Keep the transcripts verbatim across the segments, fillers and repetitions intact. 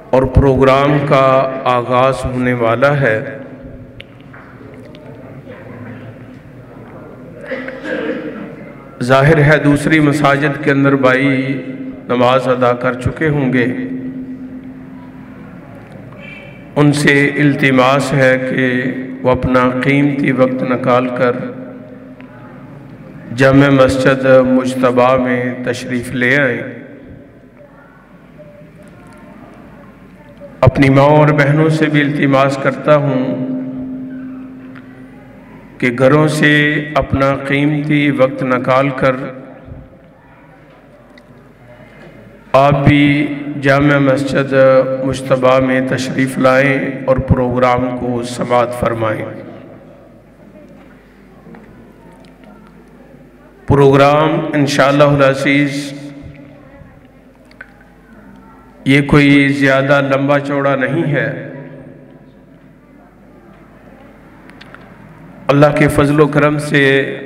और प्रोग्राम का आगाज़ होने वाला है। ज़ाहिर है दूसरी मसाजिद के अंदर भाई नमाज अदा कर चुके होंगे, उनसे इल्तिमास है कि वो अपना कीमती वक्त निकाल कर जामे मस्जिद मुज्तबा में तशरीफ़ ले आएँ। अपनी माँ और बहनों से भी इल्तिमास करता हूँ कि घरों से अपना कीमती वक्त निकाल कर आप भी जामे मस्जिद मुज्तबा में तशरीफ़ लाएँ और प्रोग्राम को समाअत फरमाएँ। प्रोग्राम इंशाअल्लाह अज़ीज़ ये कोई ज़्यादा लंबा चौड़ा नहीं है। अल्लाह के फजलो करम से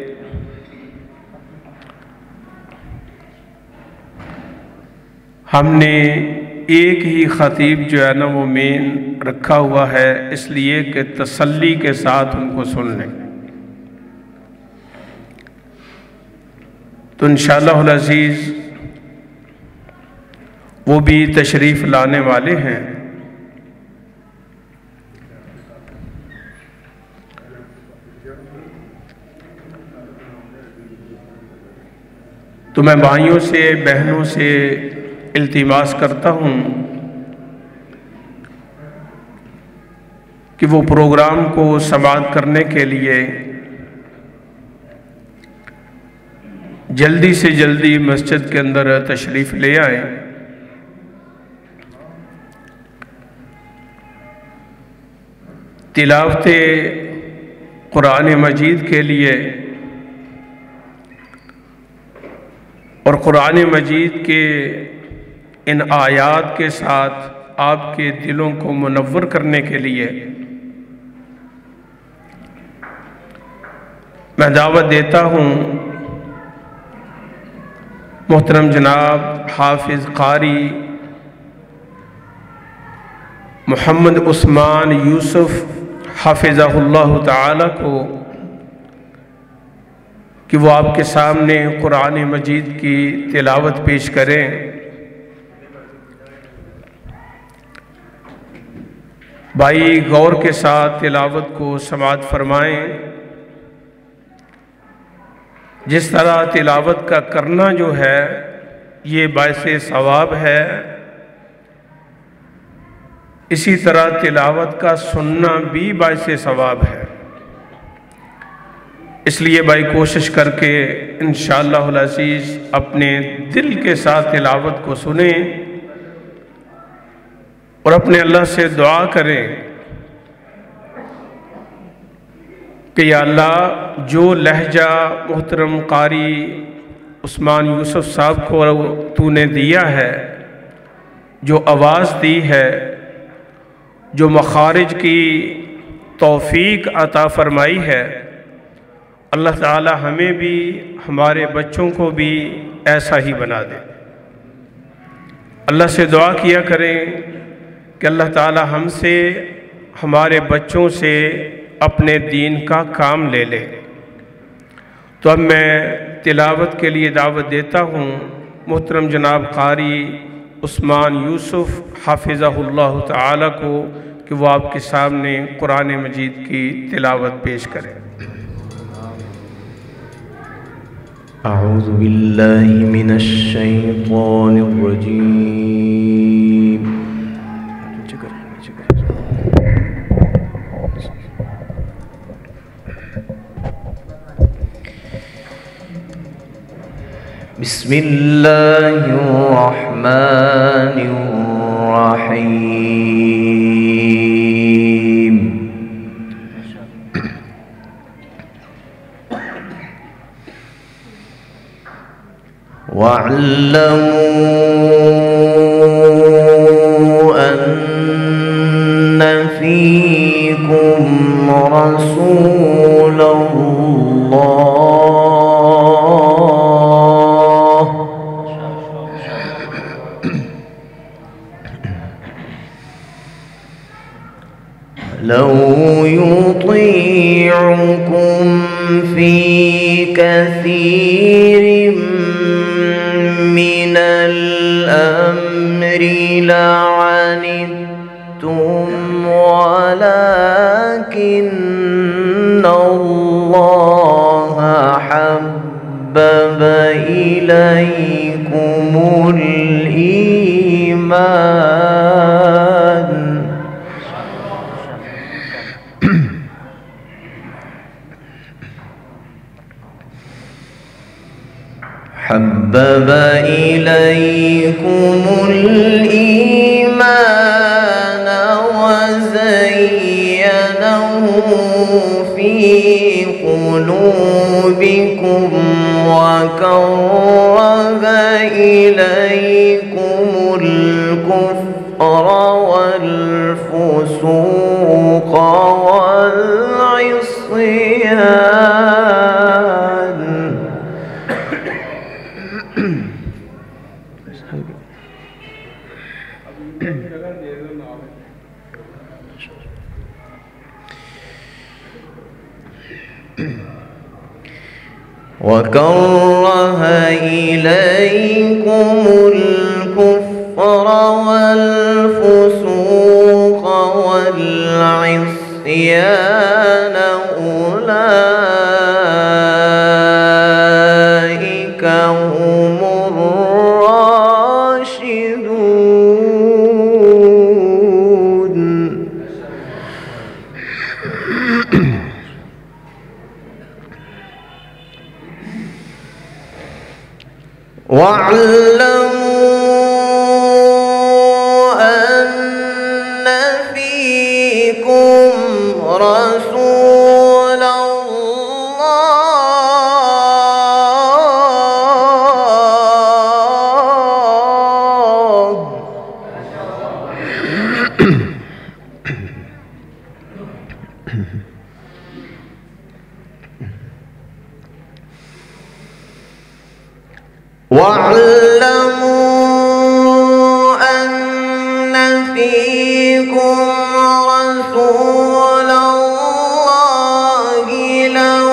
हमने एक ही ख़तीब जो है ना वो मेन रखा हुआ है, इसलिए कि तसल्ली के साथ उनको सुन लें। तो इंशाअल्लाह अज़ीज़ वो भी तशरीफ़ लाने वाले हैं। तो मैं भाइयों से बहनों से इल्तिमास करता हूँ कि वो प्रोग्राम को समाअत करने के लिए जल्दी से जल्दी मस्जिद के अंदर तशरीफ़ ले आएँ। तिलावत कुरान मजीद के लिए और कुरान मजीद के इन आयात के साथ आपके दिलों को मुनव्वर करने के लिए मैं दावत देता हूँ मोहतरम जनाब हाफिज़ क़ारी मोहम्मद उस्मान यूसुफ हाफिज़हुल्लाह ताला को कि वो आपके सामने कुरान मजीद की तिलावत पेश करें। भाई गौर के साथ तिलावत को समाअत फरमाएं। जिस तरह तिलावत का करना जो है ये बाइसे सवाब है, इसी तरह तिलावत का सुनना भी बाइसे सवाब है। इसलिए भाई कोशिश करके इंशाअल्लाह अज़ीज़ अपने दिल के साथ तिलावत को सुने और अपने अल्लाह से दुआ करें कि या अल्लाह जो लहजा मोहतरम क़ारी उस्मान यूसुफ साहब को तूने दिया है, जो आवाज़ दी है, जो मखारिज की तौफ़ीक अता फरमाई है, अल्लाह ताला हमें भी हमारे बच्चों को भी ऐसा ही बना दे। अल्लाह से दुआ किया करें कि अल्लाह ताला हमसे हमारे बच्चों से अपने दीन का काम ले ले। तो अब मैं तिलावत के लिए दावत देता हूँ मोहतरम जनाब क़ारी उस्मान यूसुफ हाफिज़हुल्लाह ताला को कि वो आपके सामने कुरान मजीद की तिलावत पेश करें। अऊज़ु बिल्लाहि मिनश शैतानिर रजीम। बिस्मिल्लाहिर रहमानिर रहीम। वअल्लमू अन्ना फ़ीकुम रसूलल्लाह لو يطيعكم في كثير من الأمر لعنتم ولكن الله حبب إليكم الإيمان حبب إليكم الإيمان وزينه في قلوبكم وكره إليكم الكفر والفسوق والعصيان وكره إليكم الكفر والفسوق والعصيان أولئك هم الراشدون واعلموا أن فيكم رسول الله واعلموا أن فيكم رسول الله لو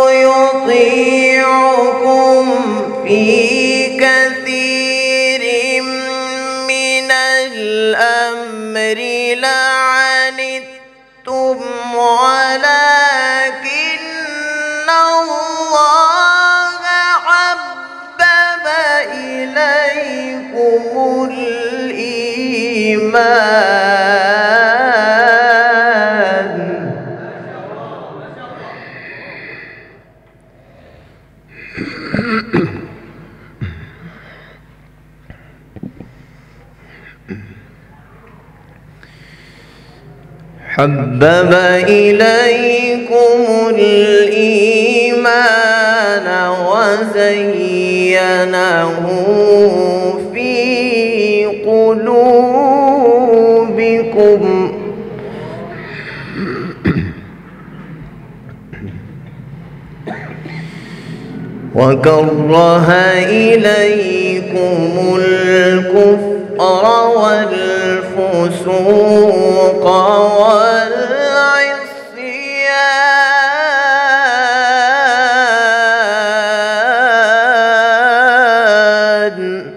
يطيعكم في كثير من الأمر لعنتم ولكن الله حبب إليكم الإيمان حبب إليكم الإيمان وزينه في قلوبكم وكره إليكم الكفر والفسوق والعصيان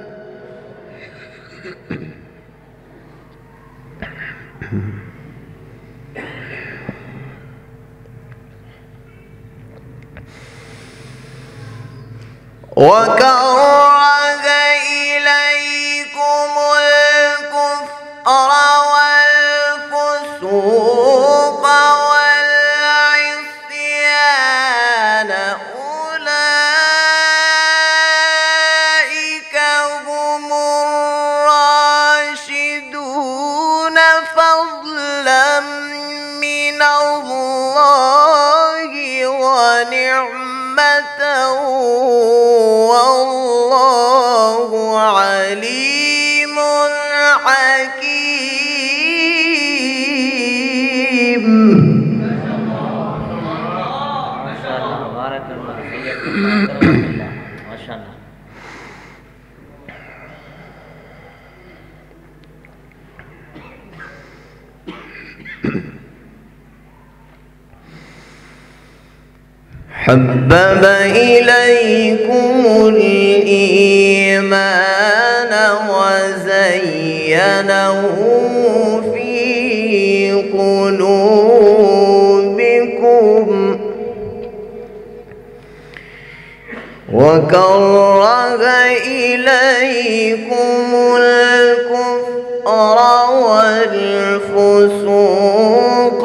وكره إليكم الكفر والفسوق والعصيان أولئك هم الراشدون فضلا من الله ونعمة والله عليم حكيم. ما شاء الله بارك الله فيك ما شاء الله. حبب إليكم الإيمان وزينه في قلوبكم وكره إليكم الكفر والفسوق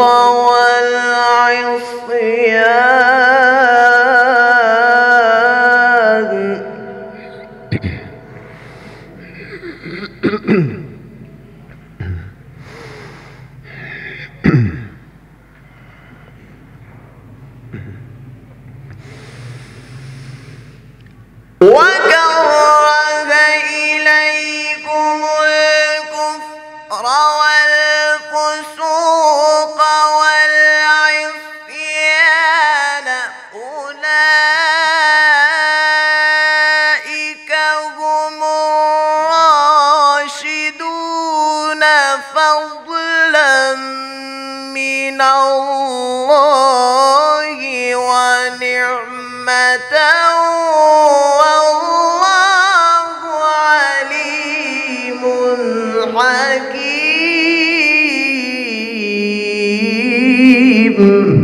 والعصيان وكره إليكم الكفر والفسوق والعصيان أولئك هم الراشدون فضلا من الله ونعمة والله عليم حكيم.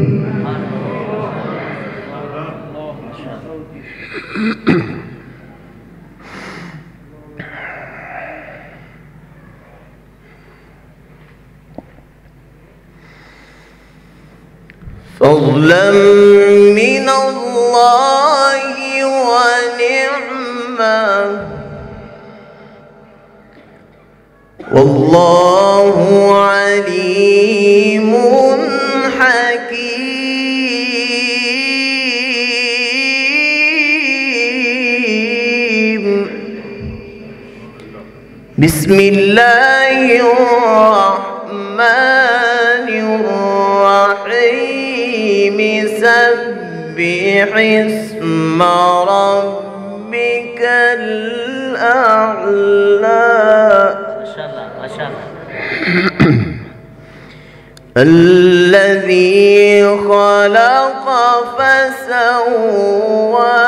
فضلا من الله ونعمة والله عليم حكيم. بسم الله الرحمن الرحيم سبح اسم ربك الأعلى ما شاء الله ما شاء الله. الذي خلق فسوى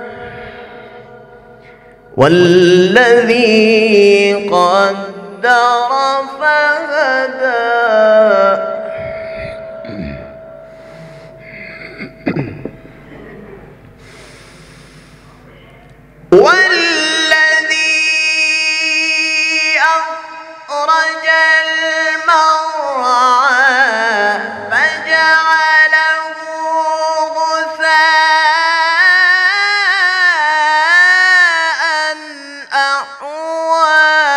والذي قدر فهدى والذي أخرج المرعى فجعله غثاء أحوى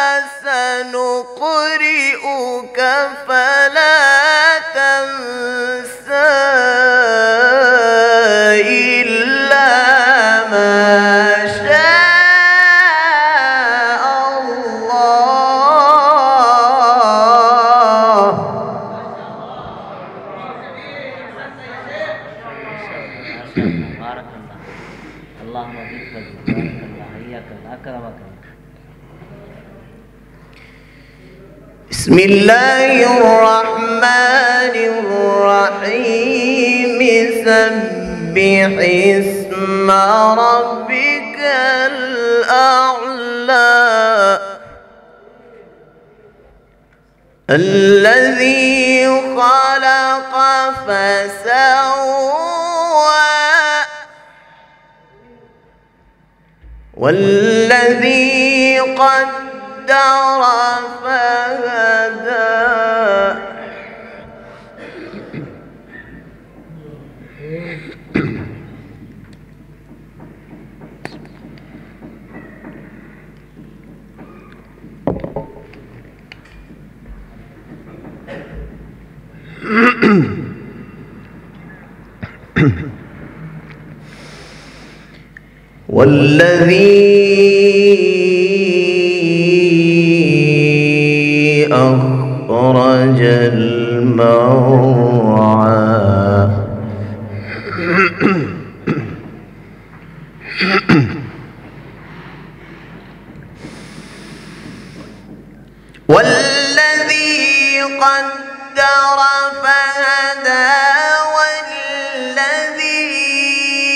سنقرئك فلا تنسى إلا ما شاء الله. بارك الله. اللهم بك فضل. بارك الله. حياك الله. أكرمك الله. بسم الله الرحمن الرحيم سبح اسم ربك الأعلى الذي خلق فسوى والذي قدر فهدى والذي أخرج المرعى والذي قدر فهدى والذي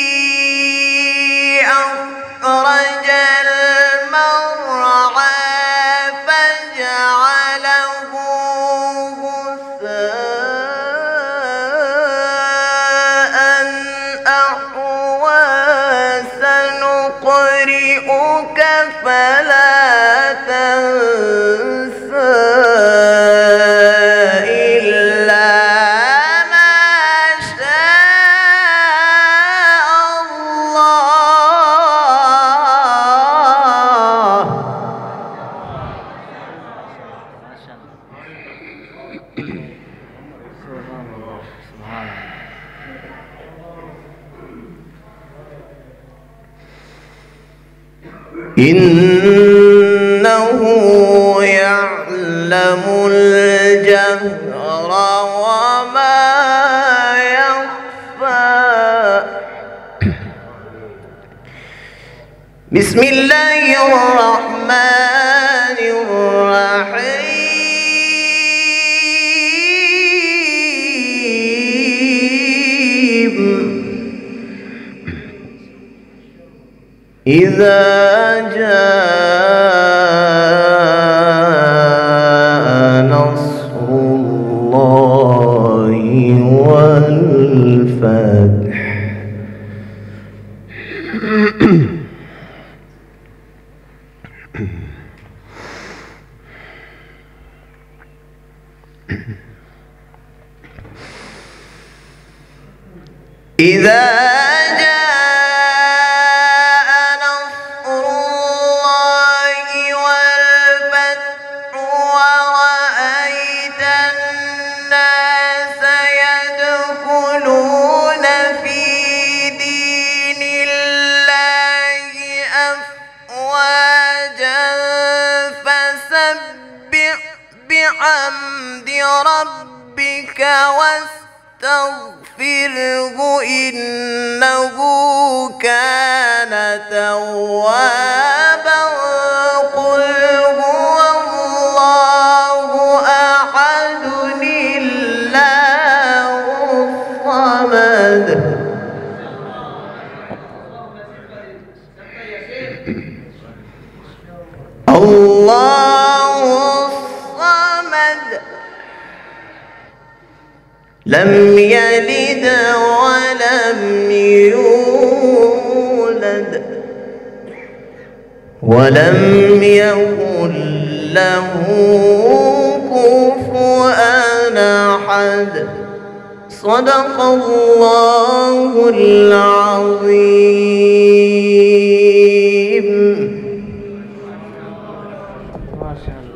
إنه يعلم الجهر وما يخفى. بسم الله الرحمن الرحيم. إذا جاء نصر الله والفتح. إذا بحمد ربك واستغفره إنه كان توابا. قل هو الله أحد الله الصمد. الله لم يلد ولم يولد ولم يكن له كفوا أحد. صدق الله العظيم. ما شاء الله.